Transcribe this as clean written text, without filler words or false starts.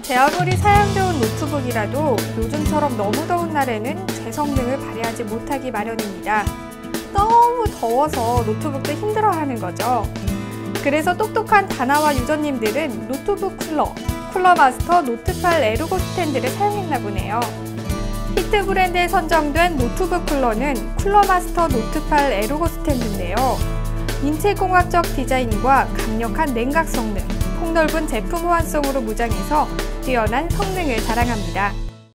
제 아무리 사양되온 노트북이라도 요즘처럼 너무 더운 날에는 제 성능을 발휘하지 못하기 마련입니다. 너무 더워서 노트북도 힘들어하는 거죠. 그래서 똑똑한 다나와 유저님들은 노트북 쿨러마스터 노트8 에르고 스탠드를 사용했나 보네요. 히트 브랜드에 선정된 노트북 쿨러는 쿨러마스터 노트8 에르고 스탠드인데요. 인체공학적 디자인과 강력한 냉각 성능, 폭넓은 제품 호환성으로 무장해서 뛰어난 성능을 자랑합니다.